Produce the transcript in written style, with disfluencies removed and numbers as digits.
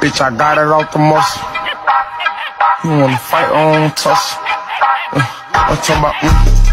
Bitch, I got it off the muscle. You wanna fight on tussle? I'm talking about